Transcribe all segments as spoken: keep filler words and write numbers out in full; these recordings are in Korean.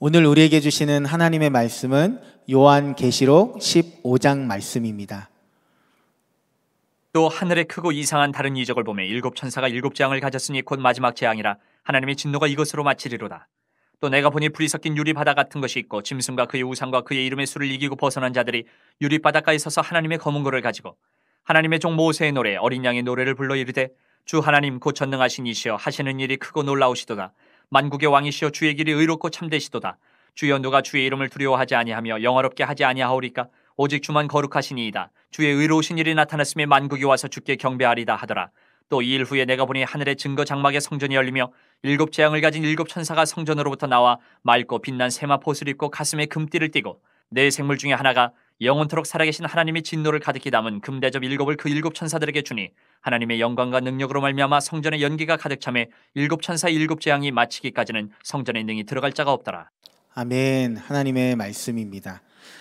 오늘 우리에게 주시는 하나님의 말씀은 요한계시록 십오 장 말씀입니다. 또 하늘에 크고 이상한 다른 이적을 보매 일곱 천사가 일곱 재앙을 가졌으니 곧 마지막 재앙이라. 하나님의 진노가 이것으로 마치리로다. 또 내가 보니 불이 섞인 유리바다 같은 것이 있고 짐승과 그의 우상과 그의 이름의 수를 이기고 벗어난 자들이 유리바닷가에 서서 하나님의 검은 고를 가지고 하나님의 종 모세의 노래 어린 양의 노래를 불러 이르되 주 하나님 곧 전능하신 이시여 하시는 일이 크고 놀라우시도다. 만국의 왕이시여 주의 길이 의롭고 참되시도다. 주여 누가 주의 이름을 두려워하지 아니하며 영화롭게 하지 아니하오리까. 오직 주만 거룩하시니이다. 주의 의로우신 일이 나타났음에 만국이 와서 주께 경배하리다 하더라. 또 이 일 후에 내가 보니 하늘의 증거 장막의 성전이 열리며 일곱 재앙을 가진 일곱 천사가 성전으로부터 나와 맑고 빛난 세마포옷을 입고 가슴에 금띠를 띠고 네 생물 중에 하나가 영원토록 살아계신 하나님의 진노를 가득히 담은 금대접 일곱을 그 일곱 천사들에게 주니 하나님의 영광과 능력으로 말미암아 성전에 연기가 가득 차매 일곱 천사 일곱 재앙이 마치기까지는 성전에 능히 들어갈 자가 없더라. 아멘. 하나님의 말씀입니다.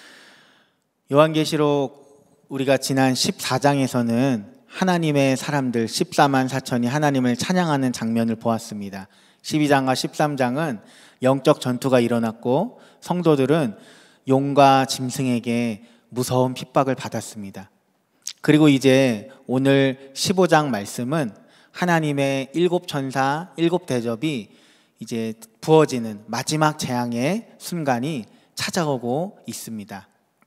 요한계시록 우리가 지난 십사 장에서는 하나님의 사람들 십사만 사천이 하나님을 찬양하는 장면을 보았습니다. 십이 장과 십삼 장은 영적 전투가 일어났고 성도들은 용과 짐승에게 무서운 핍박을 받았습니다. 그리고 이제 오늘 십오 장 말씀은 하나님의 일곱 천사, 일곱 대접이 이제 부어지는 마지막 재앙의 순간이 찾아오고 있습니다.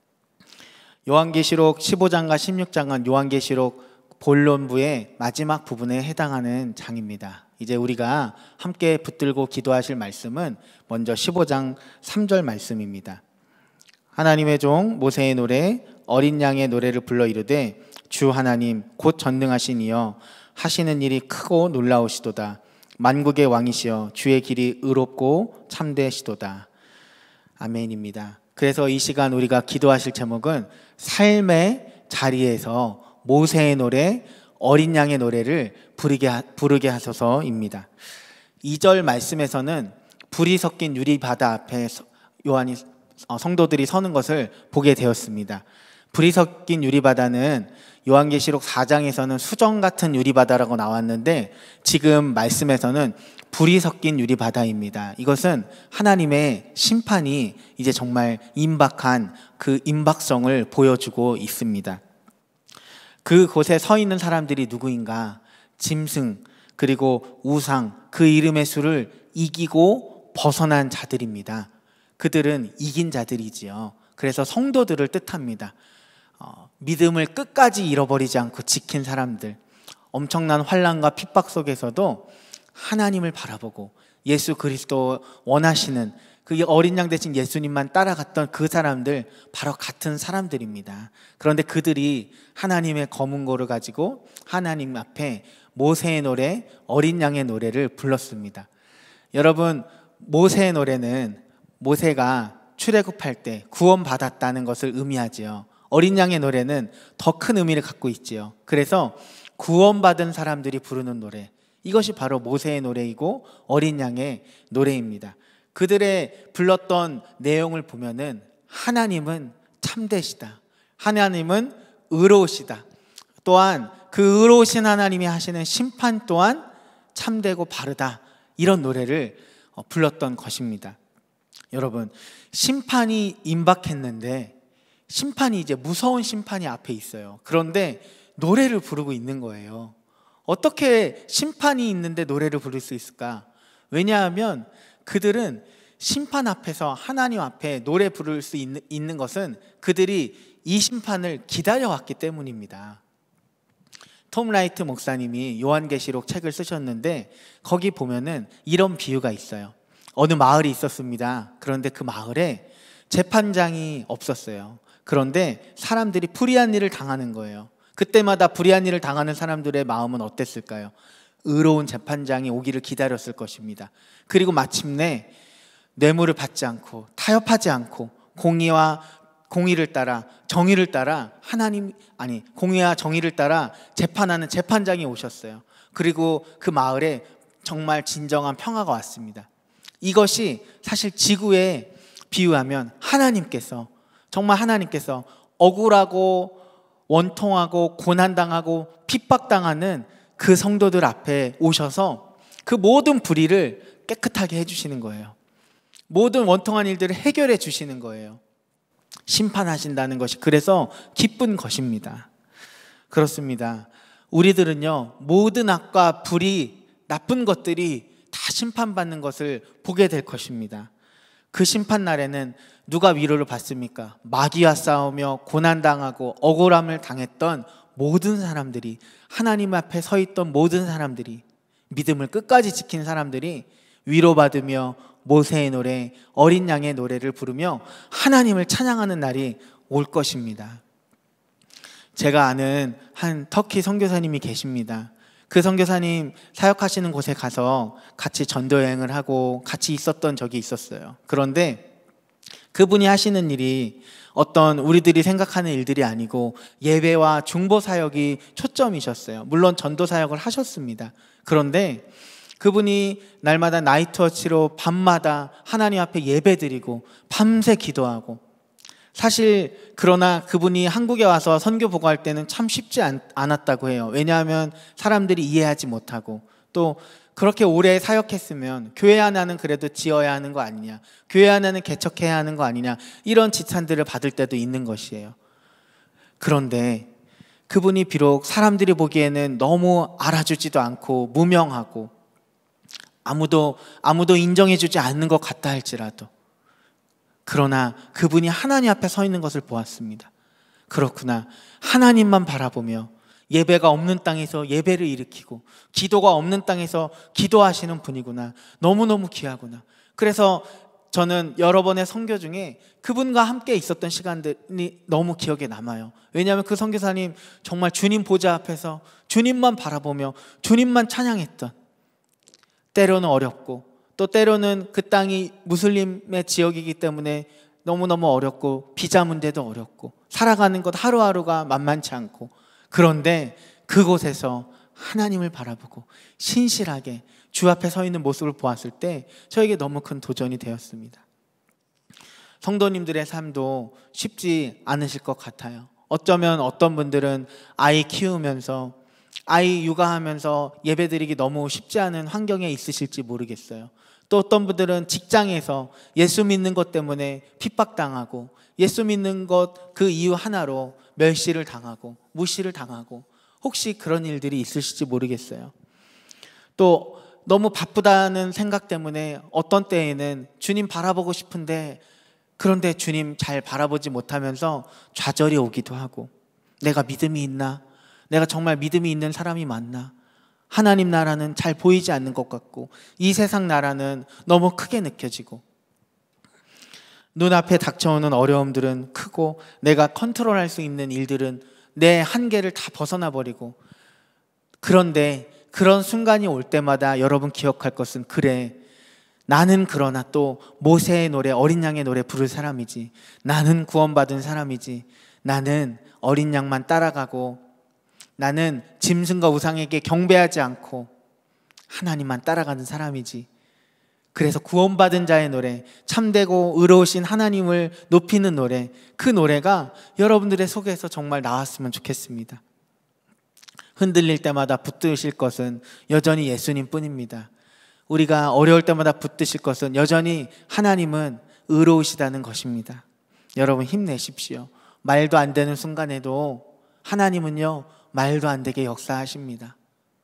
요한계시록 십오 장과 십육 장은 요한계시록 본론부의 마지막 부분에 해당하는 장입니다. 이제 우리가 함께 붙들고 기도하실 말씀은 먼저 십오 장 삼 절 말씀입니다. 하나님의 종 모세의 노래 어린 양의 노래를 불러 이르되 주 하나님 곧 전능하신 이여 하시는 일이 크고 놀라우시도다. 만국의 왕이시여 주의 길이 의롭고 참되시도다. 아멘입니다. 그래서 이 시간 우리가 기도하실 제목은 삶의 자리에서 모세의 노래 어린 양의 노래를 부르게, 하, 부르게 하소서입니다. 이 절 말씀에서는 불이 섞인 유리바다 앞에 요한이 성도들이 서는 것을 보게 되었습니다. 불이 섞인 유리바다는 요한계시록 사 장에서는 수정 같은 유리바다라고 나왔는데 지금 말씀에서는 불이 섞인 유리바다입니다. 이것은 하나님의 심판이 이제 정말 임박한 그 임박성을 보여주고 있습니다. 그곳에 서 있는 사람들이 누구인가? 짐승 그리고 우상 그 이름의 수를 이기고 벗어난 자들입니다. 그들은 이긴 자들이지요. 그래서 성도들을 뜻합니다. 어, 믿음을 끝까지 잃어버리지 않고 지킨 사람들, 엄청난 환난과 핍박 속에서도 하나님을 바라보고 예수 그리스도 원하시는 그 어린 양 대신 예수님만 따라갔던 그 사람들, 바로 같은 사람들입니다. 그런데 그들이 하나님의 검은 고를 가지고 하나님 앞에 모세의 노래, 어린 양의 노래를 불렀습니다. 여러분, 모세의 노래는 모세가 출애굽할 때 구원받았다는 것을 의미하지요. 어린 양의 노래는 더 큰 의미를 갖고 있지요. 그래서 구원받은 사람들이 부르는 노래, 이것이 바로 모세의 노래이고 어린 양의 노래입니다. 그들의 불렀던 내용을 보면은 하나님은 참되시다, 하나님은 의로우시다, 또한 그 의로우신 하나님이 하시는 심판 또한 참되고 바르다, 이런 노래를 불렀던 것입니다. 여러분, 심판이 임박했는데 심판이 이제 무서운 심판이 앞에 있어요. 그런데 노래를 부르고 있는 거예요. 어떻게 심판이 있는데 노래를 부를 수 있을까? 왜냐하면 그들은 심판 앞에서 하나님 앞에 노래 부를 수 있는, 있는 것은 그들이 이 심판을 기다려왔기 때문입니다. 톰 라이트 목사님이 요한계시록 책을 쓰셨는데 거기 보면은 이런 비유가 있어요. 어느 마을이 있었습니다. 그런데 그 마을에 재판장이 없었어요. 그런데 사람들이 불의한 일을 당하는 거예요. 그때마다 불의한 일을 당하는 사람들의 마음은 어땠을까요? 의로운 재판장이 오기를 기다렸을 것입니다. 그리고 마침내 뇌물을 받지 않고 타협하지 않고 공의와 공의를 따라 정의를 따라 하나님 아니 공의와 정의를 따라 재판하는 재판장이 오셨어요. 그리고 그 마을에 정말 진정한 평화가 왔습니다. 이것이 사실 지구에 비유하면 하나님께서 정말 하나님께서 억울하고 원통하고 고난당하고 핍박당하는 그 성도들 앞에 오셔서 그 모든 불의를 깨끗하게 해주시는 거예요. 모든 원통한 일들을 해결해 주시는 거예요. 심판하신다는 것이 그래서 기쁜 것입니다. 그렇습니다. 우리들은요, 모든 악과 불이, 나쁜 것들이 다 심판받는 것을 보게 될 것입니다. 그 심판날에는 누가 위로를 받습니까? 마귀와 싸우며 고난당하고 억울함을 당했던 모든 사람들이, 하나님 앞에 서 있던 모든 사람들이, 믿음을 끝까지 지킨 사람들이 위로받으며 모세의 노래, 어린 양의 노래를 부르며 하나님을 찬양하는 날이 올 것입니다. 제가 아는 한 터키 선교사님이 계십니다. 그 선교사님 사역하시는 곳에 가서 같이 전도 여행을 하고 같이 있었던 적이 있었어요. 그런데 그분이 하시는 일이 어떤 우리들이 생각하는 일들이 아니고 예배와 중보 사역이 초점이셨어요. 물론 전도 사역을 하셨습니다. 그런데 그분이 날마다 나이트워치로 밤마다 하나님 앞에 예배드리고 밤새 기도하고, 사실 그러나 그분이 한국에 와서 선교 보고할 때는 참 쉽지 않, 않았다고 해요. 왜냐하면 사람들이 이해하지 못하고, 또 그렇게 오래 사역했으면 교회 하나는 그래도 지어야 하는 거 아니냐, 교회 하나는 개척해야 하는 거 아니냐, 이런 지탄들을 받을 때도 있는 것이에요. 그런데 그분이 비록 사람들이 보기에는 너무 알아주지도 않고 무명하고 아무도 아무도 인정해주지 않는 것 같다 할지라도, 그러나 그분이 하나님 앞에 서 있는 것을 보았습니다. 그렇구나, 하나님만 바라보며 예배가 없는 땅에서 예배를 일으키고 기도가 없는 땅에서 기도하시는 분이구나, 너무너무 귀하구나. 그래서 저는 여러 번의 선교 중에 그분과 함께 있었던 시간들이 너무 기억에 남아요. 왜냐하면 그 선교사님 정말 주님 보좌 앞에서 주님만 바라보며 주님만 찬양했던, 때로는 어렵고 또 때로는 그 땅이 무슬림의 지역이기 때문에 너무너무 어렵고 비자 문제도 어렵고 살아가는 것 하루하루가 만만치 않고, 그런데 그곳에서 하나님을 바라보고 신실하게 주 앞에 서 있는 모습을 보았을 때 저에게 너무 큰 도전이 되었습니다. 성도님들의 삶도 쉽지 않으실 것 같아요. 어쩌면 어떤 분들은 아이 키우면서, 아이 육아하면서 예배드리기 너무 쉽지 않은 환경에 있으실지 모르겠어요. 또 어떤 분들은 직장에서 예수 믿는 것 때문에 핍박당하고 예수 믿는 것 그 이유 하나로 멸시를 당하고 무시를 당하고, 혹시 그런 일들이 있으실지 모르겠어요. 또 너무 바쁘다는 생각 때문에 어떤 때에는 주님 바라보고 싶은데 그런데 주님 잘 바라보지 못하면서 좌절이 오기도 하고, 내가 믿음이 있나? 내가 정말 믿음이 있는 사람이 맞나? 하나님 나라는 잘 보이지 않는 것 같고 이 세상 나라는 너무 크게 느껴지고, 눈앞에 닥쳐오는 어려움들은 크고 내가 컨트롤할 수 있는 일들은 내 한계를 다 벗어나 버리고, 그런데 그런 순간이 올 때마다 여러분 기억할 것은, 그래, 나는 그러나 또 모세의 노래, 어린 양의 노래 부를 사람이지, 나는 구원받은 사람이지, 나는 어린 양만 따라가고 나는 짐승과 우상에게 경배하지 않고 하나님만 따라가는 사람이지. 그래서 구원받은 자의 노래, 참되고 의로우신 하나님을 높이는 노래, 그 노래가 여러분들의 속에서 정말 나왔으면 좋겠습니다. 흔들릴 때마다 붙드실 것은 여전히 예수님 뿐입니다. 우리가 어려울 때마다 붙드실 것은 여전히 하나님은 의로우시다는 것입니다. 여러분 힘내십시오. 말도 안 되는 순간에도 하나님은요, 말도 안 되게 역사하십니다.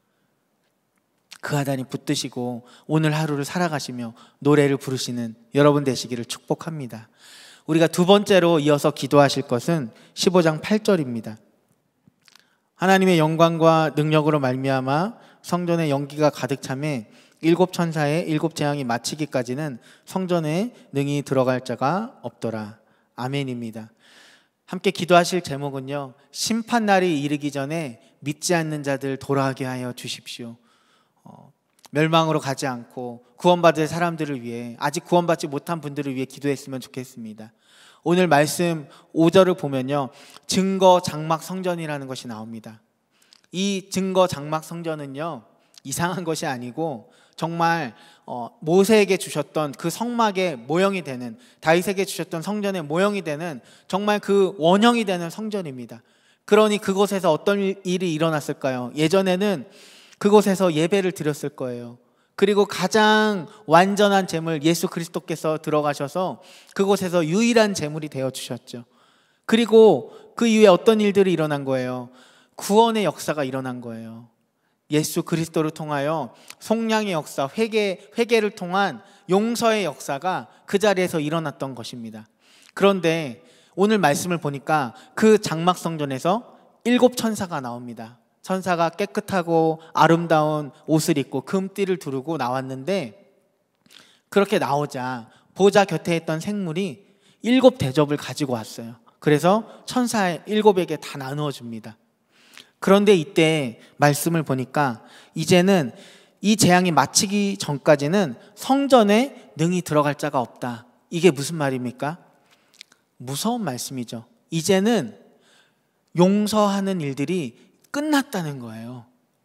그 하나님 붙드시고 오늘 하루를 살아가시며 노래를 부르시는 여러분 되시기를 축복합니다. 우리가 두 번째로 이어서 기도하실 것은 십오 장 팔 절입니다. 하나님의 영광과 능력으로 말미암아 성전에 연기가 가득 차매 일곱 천사의 일곱 재앙이 마치기까지는 성전에 능히 들어갈 자가 없더라. 아멘입니다. 함께 기도하실 제목은요, 심판날이 이르기 전에 믿지 않는 자들 돌아가게 하여 주십시오. 어, 멸망으로 가지 않고 구원받을 사람들을 위해, 아직 구원받지 못한 분들을 위해 기도했으면 좋겠습니다. 오늘 말씀 오 절을 보면요, 증거 장막 성전이라는 것이 나옵니다. 이 증거 장막 성전은요, 이상한 것이 아니고 정말 어, 모세에게 주셨던 그 성막의 모형이 되는, 다윗에게 주셨던 성전의 모형이 되는 정말 그 원형이 되는 성전입니다. 그러니 그곳에서 어떤 일이 일어났을까요? 예전에는 그곳에서 예배를 드렸을 거예요. 그리고 가장 완전한 제물 예수 그리스도께서 들어가셔서 그곳에서 유일한 제물이 되어주셨죠. 그리고 그 이후에 어떤 일들이 일어난 거예요? 구원의 역사가 일어난 거예요. 예수 그리스도를 통하여 속량의 역사, 회개, 회개를 통한 용서의 역사가 그 자리에서 일어났던 것입니다. 그런데 오늘 말씀을 보니까 그 장막 성전에서 일곱 천사가 나옵니다. 천사가 깨끗하고 아름다운 옷을 입고 금띠를 두르고 나왔는데, 그렇게 나오자 보좌 곁에 있던 생물이 일곱 대접을 가지고 왔어요. 그래서 천사 일곱에게 다 나누어 줍니다. 그런데 이때 말씀을 보니까 이제는 이 재앙이 마치기 전까지는 성전에 능히 들어갈 자가 없다. 이게 무슨 말입니까? 무서운 말씀이죠. 이제는 용서하는 일들이 끝났다는 거예요.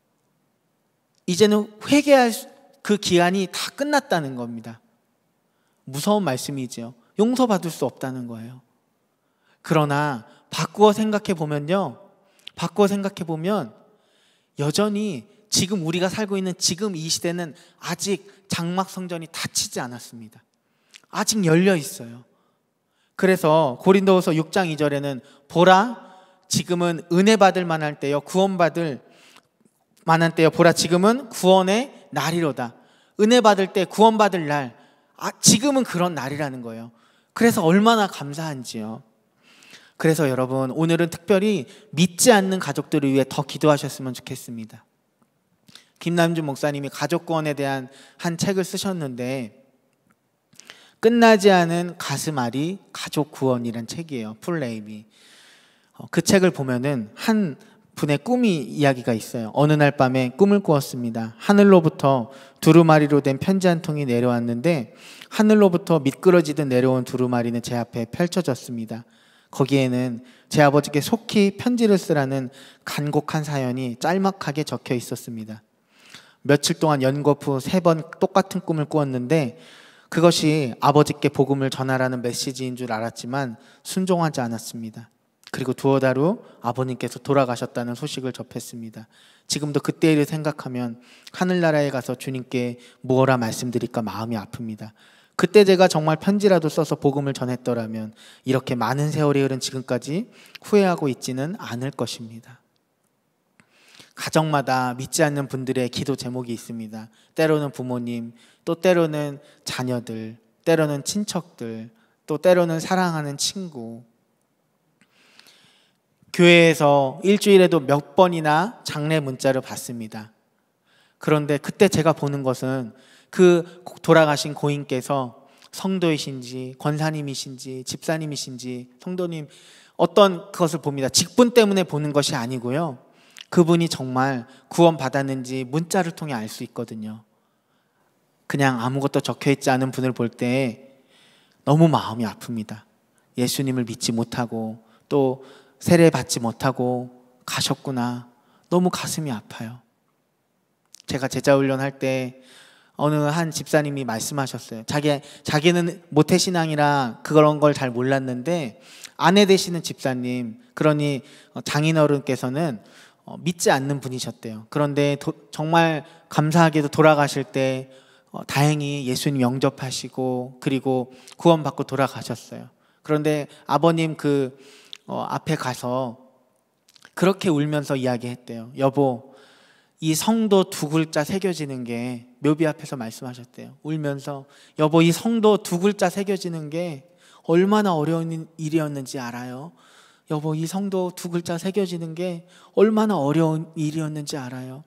이제는 회개할 그 기한이 다 끝났다는 겁니다. 무서운 말씀이죠. 용서받을 수 없다는 거예요. 그러나 바꾸어 생각해 보면요, 바꾸어 생각해 보면 여전히 지금 우리가 살고 있는 지금 이 시대는 아직 장막 성전이 닫히지 않았습니다. 아직 열려 있어요. 그래서 고린도후서 육 장 이 절에는 보라, 지금은 은혜 받을 만할 때요, 구원받을 만한 때요, 보라 지금은 구원의 날이로다. 은혜 받을 때, 구원받을 날, 아, 지금은 그런 날이라는 거예요. 그래서 얼마나 감사한지요. 그래서 여러분, 오늘은 특별히 믿지 않는 가족들을 위해 더 기도하셨으면 좋겠습니다. 김남준 목사님이 가족구원에 대한 한 책을 쓰셨는데, 끝나지 않은 가슴앓이 가족구원이란 책이에요. 풀네임이. 그 책을 보면은 한 분의 꿈이 이야기가 있어요. 어느 날 밤에 꿈을 꾸었습니다. 하늘로부터 두루마리로 된 편지 한 통이 내려왔는데, 하늘로부터 미끄러지듯 내려온 두루마리는 제 앞에 펼쳐졌습니다. 거기에는 제 아버지께 속히 편지를 쓰라는 간곡한 사연이 짤막하게 적혀 있었습니다. 며칠 동안 연거푸 세 번 똑같은 꿈을 꾸었는데, 그것이 아버지께 복음을 전하라는 메시지인 줄 알았지만 순종하지 않았습니다. 그리고 두어 달 후 아버님께서 돌아가셨다는 소식을 접했습니다. 지금도 그때 일을 생각하면 하늘나라에 가서 주님께 무엇라 말씀드릴까 마음이 아픕니다. 그때 제가 정말 편지라도 써서 복음을 전했더라면 이렇게 많은 세월이 흐른 지금까지 후회하고 있지는 않을 것입니다. 가정마다 믿지 않는 분들의 기도 제목이 있습니다. 때로는 부모님, 또 때로는 자녀들, 때로는 친척들, 또 때로는 사랑하는 친구. 교회에서 일주일에도 몇 번이나 장례 문자를 받습니다. 그런데 그때 제가 보는 것은 그 돌아가신 고인께서 성도이신지 권사님이신지 집사님이신지 성도님 어떤 것을 봅니다. 직분 때문에 보는 것이 아니고요, 그분이 정말 구원받았는지 문자를 통해 알 수 있거든요. 그냥 아무것도 적혀있지 않은 분을 볼 때 너무 마음이 아픕니다. 예수님을 믿지 못하고 또 세례받지 못하고 가셨구나. 너무 가슴이 아파요. 제가 제자훈련 할 때 어느 한 집사님이 말씀하셨어요. 자기, 자기는 모태신앙이라 그런 걸 잘 몰랐는데 아내 되시는 집사님, 그러니 장인어른께서는 믿지 않는 분이셨대요. 그런데 도, 정말 감사하게도 돌아가실 때 어, 다행히 예수님 영접하시고 그리고 구원받고 돌아가셨어요. 그런데 아버님 그 어, 앞에 가서 그렇게 울면서 이야기했대요. 여보, 이 성도 두 글자 새겨지는 게, 묘비 앞에서 말씀하셨대요. 울면서 여보, 이 성도 두 글자 새겨지는 게 얼마나 어려운 일이었는지 알아요? 여보, 이 성도 두 글자 새겨지는 게 얼마나 어려운 일이었는지 알아요?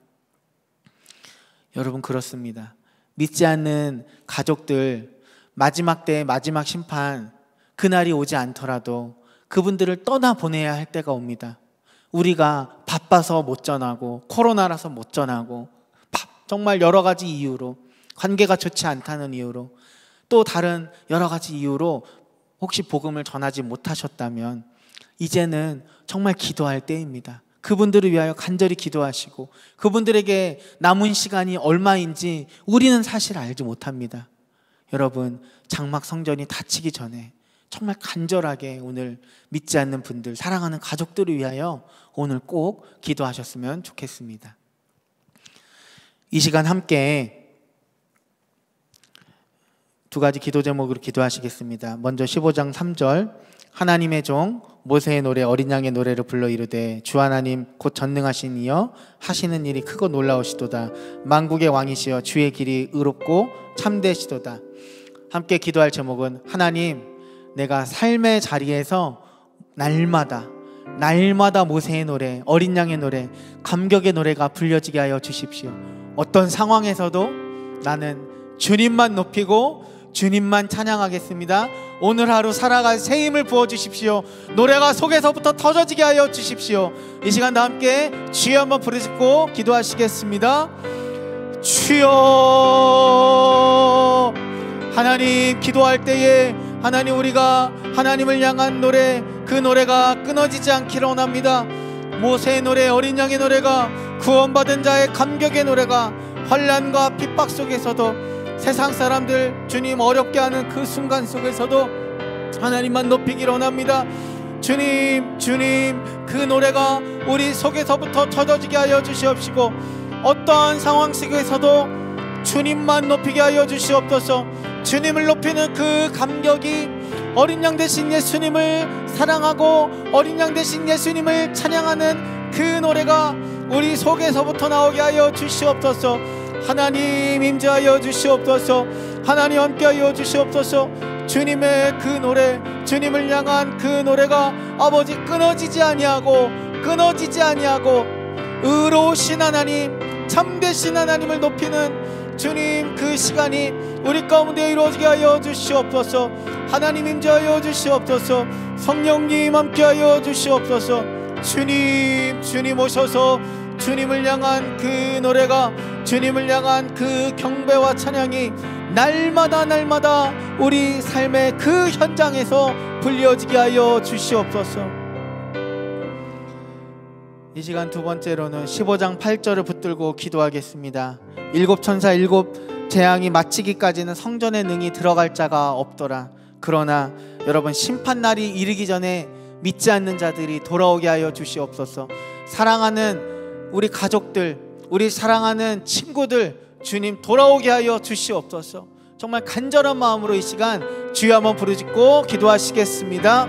여러분, 그렇습니다. 믿지 않는 가족들, 마지막 때 마지막 심판, 그날이 오지 않더라도 그분들을 떠나보내야 할 때가 옵니다. 우리가 바빠서 못 전하고 코로나라서 못 전하고 정말 여러 가지 이유로, 관계가 좋지 않다는 이유로, 또 다른 여러 가지 이유로 혹시 복음을 전하지 못하셨다면 이제는 정말 기도할 때입니다. 그분들을 위하여 간절히 기도하시고, 그분들에게 남은 시간이 얼마인지 우리는 사실 알지 못합니다. 여러분, 장막 성전이 닫히기 전에 정말 간절하게 오늘 믿지 않는 분들, 사랑하는 가족들을 위하여 오늘 꼭 기도하셨으면 좋겠습니다. 이 시간 함께 두 가지 기도 제목으로 기도하시겠습니다. 먼저 십오 장 삼 절, 하나님의 종 모세의 노래 어린 양의 노래를 불러 이르되 주 하나님 곧 전능하신 이여 하시는 일이 크고 놀라우시도다. 만국의 왕이시여 주의 길이 의롭고 참되시도다. 함께 기도할 제목은 하나님, 내가 삶의 자리에서 날마다 날마다 모세의 노래, 어린 양의 노래, 감격의 노래가 불려지게 하여 주십시오. 어떤 상황에서도 나는 주님만 높이고 주님만 찬양하겠습니다. 오늘 하루 살아갈 새 힘을 부어주십시오. 노래가 속에서부터 터져지게 하여 주십시오. 이 시간 다 함께 주여 한번 부르짖고 기도하시겠습니다. 주여. 하나님, 기도할 때에 하나님, 우리가 하나님을 향한 노래, 그 노래가 끊어지지 않기를 원합니다. 모세의 노래, 어린 양의 노래가, 구원받은 자의 감격의 노래가 환난과 핍박 속에서도, 세상 사람들 주님 어렵게 하는 그 순간 속에서도 하나님만 높이기를 원합니다. 주님, 주님, 그 노래가 우리 속에서부터 터져지게 하여 주시옵시고, 어떠한 상황 속에서도 주님만 높이게 하여 주시옵소서. 주님을 높이는 그 감격이 어린 양 대신 예수님을 사랑하고 어린 양 대신 예수님을 찬양하는 그 노래가 우리 속에서부터 나오게 하여 주시옵소서. 하나님 임재하여 주시옵소서. 하나님 함께하여 주시옵소서. 주님의 그 노래, 주님을 향한 그 노래가 아버지 끊어지지 아니하고 끊어지지 아니하고 의로우신 하나님, 참되신 하나님을 높이는 주님, 그 시간이 우리 가운데 이루어지게 하여 주시옵소서. 하나님 임재하여 주시옵소서. 성령님 함께하여 주시옵소서. 주님, 주님 오셔서 주님을 향한 그 노래가, 주님을 향한 그 경배와 찬양이 날마다 날마다 우리 삶의 그 현장에서 불려지게 하여 주시옵소서. 이 시간 두 번째로는 십오 장 팔 절을 붙들고 기도하겠습니다. 일곱 천사 일곱 재앙이 마치기까지는 성전에 능히 들어갈 자가 없더라. 그러나 여러분, 심판날이 이르기 전에 믿지 않는 자들이 돌아오게 하여 주시옵소서. 사랑하는 우리 가족들, 우리 사랑하는 친구들, 주님 돌아오게 하여 주시옵소서. 정말 간절한 마음으로 이 시간 주여 한번 부르짖고 기도하시겠습니다.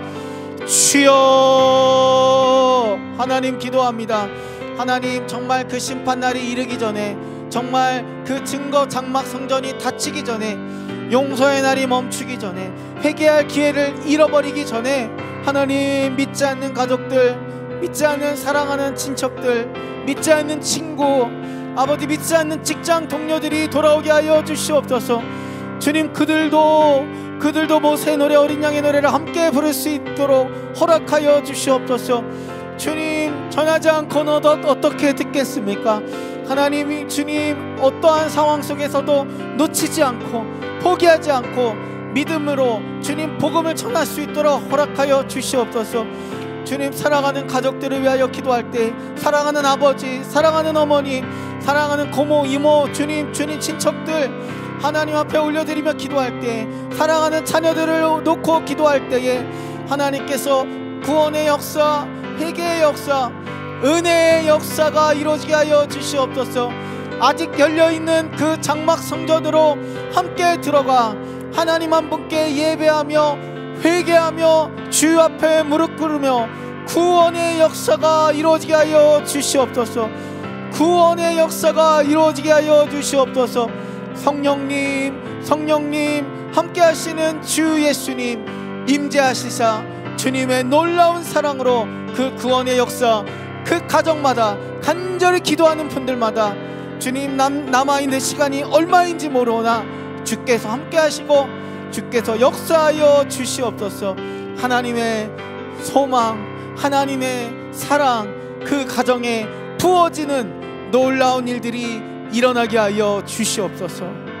주여. 하나님 기도합니다. 하나님, 정말 그 심판날이 이르기 전에, 정말 그 증거 장막 성전이 닫히기 전에, 용서의 날이 멈추기 전에, 회개할 기회를 잃어버리기 전에 하나님, 믿지 않는 가족들, 믿지 않는 사랑하는 친척들, 믿지 않는 친구, 아버지 믿지 않는 직장 동료들이 돌아오게 하여 주시옵소서. 주님, 그들도 그들도 모세의 노래, 어린 양의 노래를 함께 부를 수 있도록 허락하여 주시옵소서. 주님, 전하지 않고는 어떻게 듣겠습니까? 하나님이, 주님, 어떠한 상황 속에서도 놓치지 않고 포기하지 않고 믿음으로 주님 복음을 전할 수 있도록 허락하여 주시옵소서. 주님, 사랑하는 가족들을 위하여 기도할 때, 사랑하는 아버지, 사랑하는 어머니, 사랑하는 고모, 이모, 주님, 주님 친척들 하나님 앞에 올려드리며 기도할 때, 사랑하는 자녀들을 놓고 기도할 때에 하나님께서 구원의 역사, 회개의 역사, 은혜의 역사가 이루어지게 하여 주시옵소서. 아직 열려있는 그 장막 성전으로 함께 들어가 하나님 한 분께 예배하며 회개하며 주 앞에 무릎 꿇으며 구원의 역사가 이루어지게 하여 주시옵소서. 구원의 역사가 이루어지게 하여 주시옵소서. 성령님, 성령님 함께 하시는 주 예수님 임재하시사 주님의 놀라운 사랑으로 그 구원의 역사, 그 가정마다 간절히 기도하는 분들마다 주님, 남, 남아있는 시간이 얼마인지 모르오나 주께서 함께 하시고 주께서 역사하여 주시옵소서. 하나님의 소망, 하나님의 사랑, 그 가정에 부어지는 놀라운 일들이 일어나게 하여 주시옵소서.